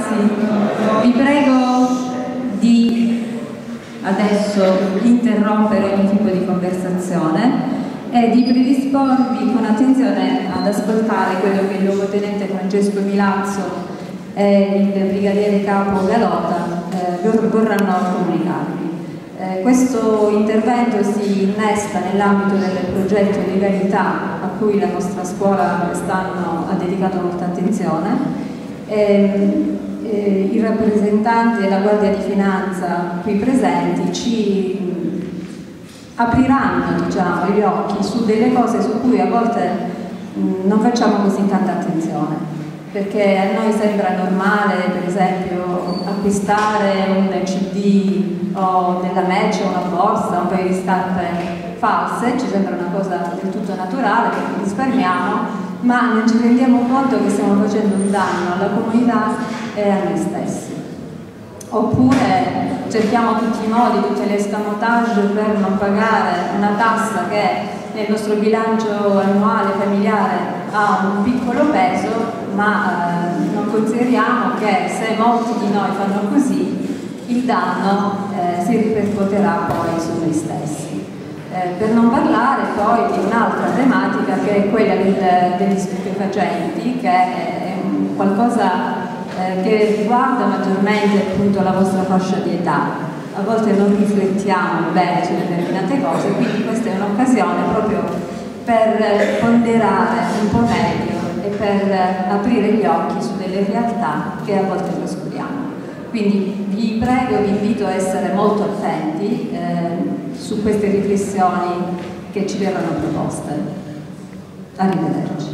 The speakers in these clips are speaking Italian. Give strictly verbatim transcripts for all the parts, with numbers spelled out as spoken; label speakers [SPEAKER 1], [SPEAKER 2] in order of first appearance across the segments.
[SPEAKER 1] ragazzi, vi prego di adesso interrompere ogni tipo di conversazione e di predisporvi con attenzione ad ascoltare quello che il luogotenente Francesco Milazzo e il brigadiere capo Galota eh, vorranno comunicarvi. Eh, questo intervento si innesta nell'ambito del progetto Legalità a cui la nostra scuola quest'anno ha dedicato molta attenzione. Eh, eh, I rappresentanti della Guardia di Finanza qui presenti ci apriranno, diciamo, gli occhi su delle cose su cui a volte mh, non facciamo così tanta attenzione, perché a noi sembra normale, per esempio, acquistare un C D o della Match o una borsa, un paio di scarpe false, ci sembra una cosa del tutto naturale perché risparmiamo, ma non ci rendiamo conto che stiamo facendo un danno alla comunità e a noi stessi. Oppure cerchiamo tutti i modi, tutte le escamotage per non pagare una tassa che nel nostro bilancio annuale familiare ha un piccolo peso, ma eh, non consideriamo che se molti di noi fanno così il danno eh, si ripercuoterà poi su noi stessi. Eh, per non parlare poi di un'altra tematica che è quella del, degli stupefacenti, che è un qualcosa eh, che riguarda maggiormente appunto la vostra fascia di età. A volte non riflettiamo bene su determinate cose, quindi questa è un'occasione proprio per ponderare un po' meglio e per aprire gli occhi su delle realtà che a volte trascuriamo. Quindi vi prego, vi invito a essere molto attenti eh, su queste riflessioni che ci verranno proposte. Arrivederci.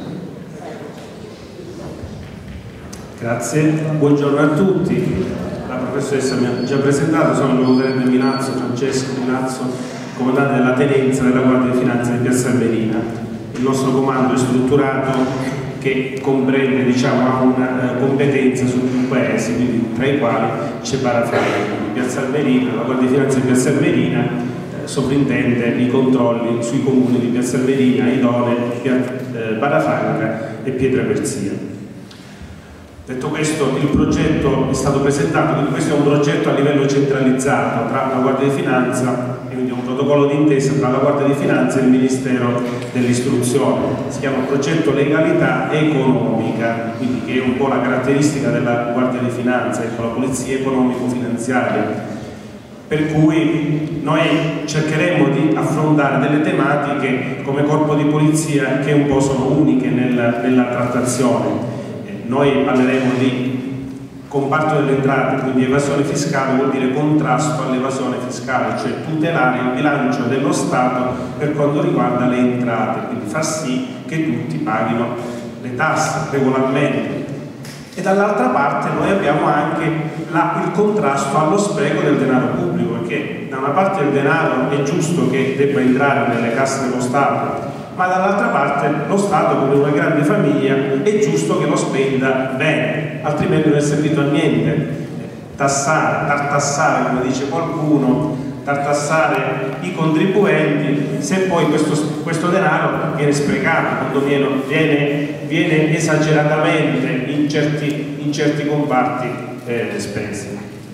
[SPEAKER 2] Grazie, buongiorno a tutti. La professoressa mi ha già presentato, sono il luogotenente Milazzo, Francesco Milazzo, comandante della tenenza della Guardia di Finanza di Piazza Armerina. Il nostro comando è strutturato che comprende, diciamo, una uh, competenza su più paesi, quindi tra i quali c'è Barafranca. Piazza Armerina, la Guardia di Finanza di Piazza Armerina eh, sovrintende i controlli sui comuni di Piazza Armerina, Idone, eh, Barafranca e Pietraperzia. Detto questo, il progetto è stato presentato, quindi questo è un progetto a livello centralizzato tra la Guardia di Finanza e quindi un protocollo d'intesa tra la Guardia di Finanza e il Ministero dell'Istruzione. Si chiama progetto Legalità Economica, quindi che è un po' la caratteristica della Guardia di Finanza, ecco, la polizia economico-finanziaria. Per cui noi cercheremo di affrontare delle tematiche come corpo di polizia che un po' sono uniche nel, nella trattazione. Noi parleremo di comparto delle entrate, quindi evasione fiscale vuol dire contrasto all'evasione fiscale, cioè tutelare il bilancio dello Stato per quanto riguarda le entrate, quindi far sì che tutti paghino le tasse regolarmente. E dall'altra parte noi abbiamo anche la, il contrasto allo spreco del denaro pubblico, perché da una parte il denaro è giusto che debba entrare nelle casse dello Stato, ma dall'altra parte lo Stato, come una grande famiglia, è giusto che lo spenda bene, altrimenti non è servito a niente. Tassare, tartassare, come dice qualcuno, tartassare i contribuenti, se poi questo, questo denaro viene sprecato, quando viene, viene, viene esageratamente in certi, in certi comparti eh, spesi.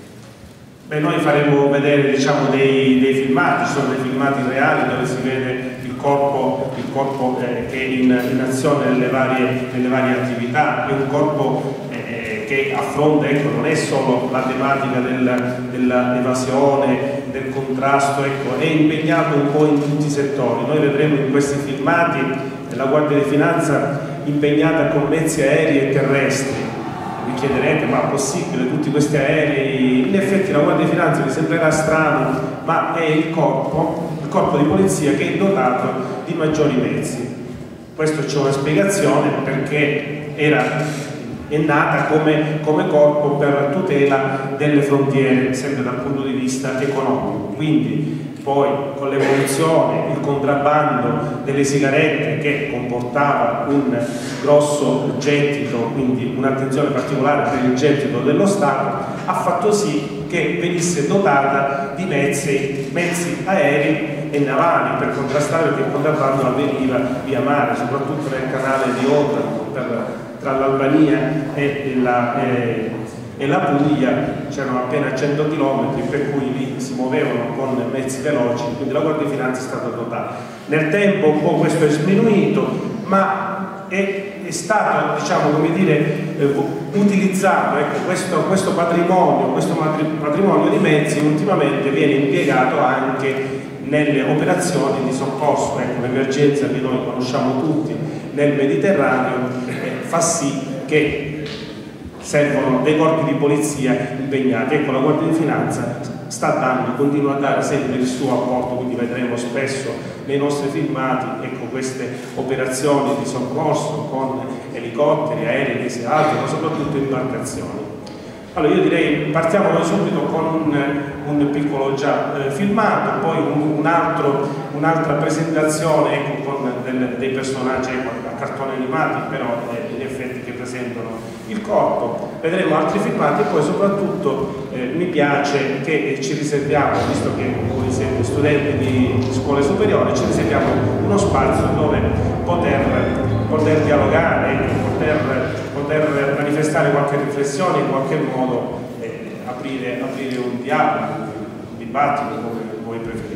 [SPEAKER 2] Beh, noi faremo vedere, diciamo, dei, dei filmati, ci sono dei filmati reali dove si vede il corpo, il corpo eh, che è in, in azione nelle varie, nelle varie attività, è un corpo eh, che affronta, ecco, non è solo la tematica del, dell'evasione, del contrasto, ecco, è impegnato un po' in tutti i settori. Noi vedremo in questi filmati la Guardia di Finanza impegnata con mezzi aerei e terrestri. Vi chiederete, ma è possibile tutti questi aerei? In effetti la Guardia di Finanza vi sembrerà strano, ma è il corpo, il corpo di polizia che è dotato di maggiori mezzi. Questo c'è una spiegazione, perché era, è nata come, come corpo per tutela delle frontiere, sempre dal punto di vista economico. Quindi poi con l'evoluzione, il contrabbando delle sigarette, che comportava un grosso gettito, quindi un'attenzione particolare per il gettito dello Stato, ha fatto sì che venisse dotata di mezzi, mezzi aerei e navali per contrastare, perché il contrabbando avveniva via mare, soprattutto nel canale di Otranto, tra l'Albania e, e e la Puglia c'erano appena cento chilometri, per cui lì si muovevano con mezzi veloci, quindi la Guardia di Finanza è stata dotata. Nel tempo un po' questo è sminuito, ma è, è stato, diciamo, come dire, eh, utilizzato, ecco, questo, questo patrimonio, questo patrimonio di mezzi ultimamente viene impiegato anche nelle operazioni di soccorso. Ecco, l'emergenza che noi conosciamo tutti nel Mediterraneo eh, fa sì che servono dei corpi di polizia impegnati. Ecco, la Guardia di Finanza sta dando, continua a dare sempre il suo apporto, quindi vedremo spesso nei nostri filmati, ecco, queste operazioni di soccorso con elicotteri, aerei, e altro, ma soprattutto imbarcazioni. Allora io direi partiamo noi subito con un, un piccolo già eh, filmato, poi un, un altro, un'altra presentazione, ecco, con del, dei personaggi, ecco, a cartoni animati, però eh, gli effetti che presentano il corpo. Vedremo altri filmati e poi soprattutto eh, mi piace che ci riserviamo, visto che voi siete studenti di scuole superiori, ci riserviamo uno spazio dove poter, poter dialogare, poter poter manifestare qualche riflessione, in qualche modo eh, aprire, aprire un dialogo, un dibattito, come voi preferite.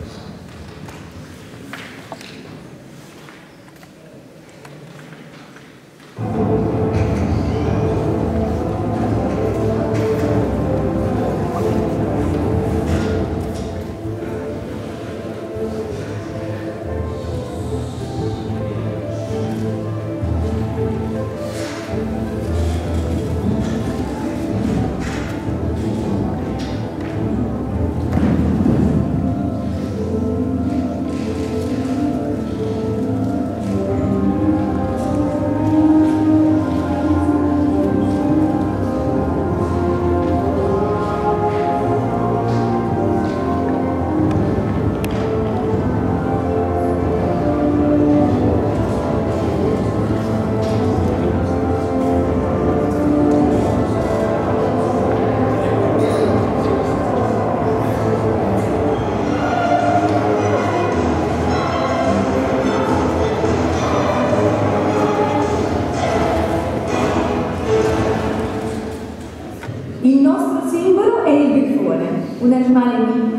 [SPEAKER 3] Un animale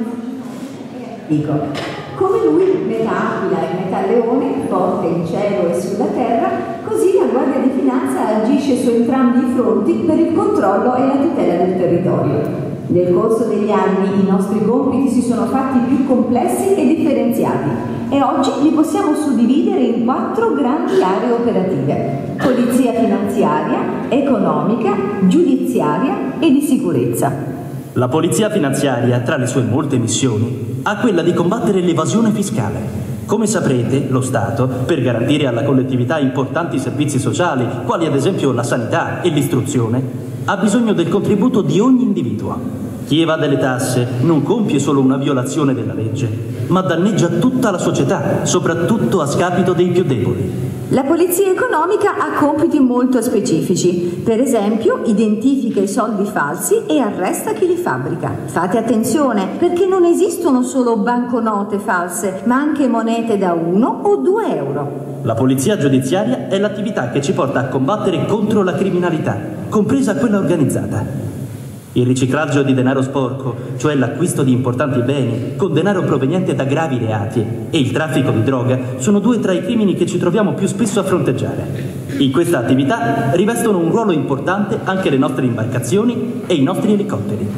[SPEAKER 3] dico, come lui, metà aquila e metà leone, forte in cielo e sulla terra, così la Guardia di Finanza agisce su entrambi i fronti per il controllo e la tutela del territorio. Nel corso degli anni i nostri compiti si sono fatti più complessi e differenziati e oggi li possiamo suddividere in quattro grandi aree operative: polizia finanziaria, economica, giudiziaria e di sicurezza.
[SPEAKER 4] La polizia finanziaria, tra le sue molte missioni, ha quella di combattere l'evasione fiscale. Come saprete, lo Stato, per garantire alla collettività importanti servizi sociali, quali ad esempio la sanità e l'istruzione, ha bisogno del contributo di ogni individuo. Chi evade le tasse non compie solo una violazione della legge, ma danneggia tutta la società, soprattutto a scapito dei più deboli.
[SPEAKER 3] La polizia economica ha compiti molto specifici. Per esempio, identifica i soldi falsi e arresta chi li fabbrica. Fate attenzione, perché non esistono solo banconote false, ma anche monete da uno o due euro.
[SPEAKER 4] La polizia giudiziaria è l'attività che ci porta a combattere contro la criminalità, compresa quella organizzata. Il riciclaggio di denaro sporco, cioè l'acquisto di importanti beni con denaro proveniente da gravi reati, e il traffico di droga sono due tra i crimini che ci troviamo più spesso a fronteggiare. In questa attività rivestono un ruolo importante anche le nostre imbarcazioni e i nostri elicotteri.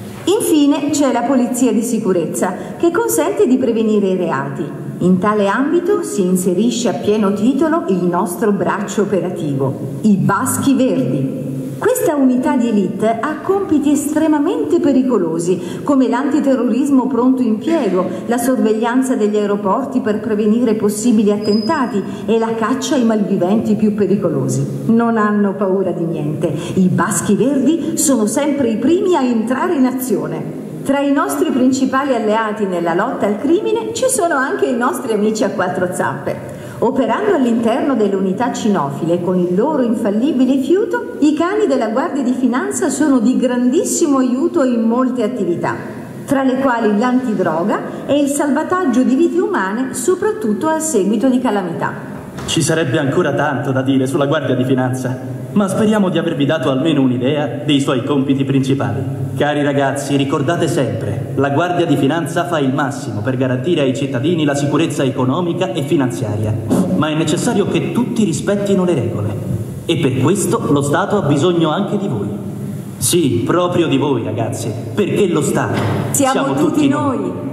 [SPEAKER 3] Infine c'è la polizia di sicurezza, che consente di prevenire i reati. In tale ambito si inserisce a pieno titolo il nostro braccio operativo, i Baschi Verdi. Questa unità di elite ha compiti estremamente pericolosi, come l'antiterrorismo pronto impiego, la sorveglianza degli aeroporti per prevenire possibili attentati e la caccia ai malviventi più pericolosi. Non hanno paura di niente. I Baschi Verdi sono sempre i primi a entrare in azione. Tra i nostri principali alleati nella lotta al crimine ci sono anche i nostri amici a quattro zampe. Operando all'interno delle unità cinofile con il loro infallibile fiuto, i cani della Guardia di Finanza sono di grandissimo aiuto in molte attività, tra le quali l'antidroga e il salvataggio di vite umane, soprattutto a seguito di calamità.
[SPEAKER 4] Ci sarebbe ancora tanto da dire sulla Guardia di Finanza. ma speriamo di avervi dato almeno un'idea dei suoi compiti principali. Cari ragazzi, ricordate sempre, la Guardia di Finanza fa il massimo per garantire ai cittadini la sicurezza economica e finanziaria, ma è necessario che tutti rispettino le regole. E per questo lo Stato ha bisogno anche di voi. Sì, proprio di voi, ragazzi, perché lo Stato
[SPEAKER 3] siamo, siamo tutti, tutti noi. noi.